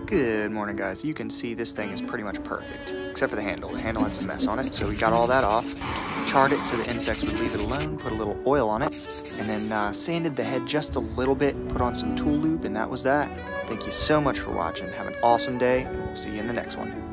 Good morning, guys. You can see this thing is pretty much perfect, except for the handle. The handle had some mess on it, so we got all that off. Charred it so the insects would leave it alone, put a little oil on it, and then sanded the head just a little bit, put on some tool lube, and that was that. Thank you so much for watching. Have an awesome day, and we'll see you in the next one.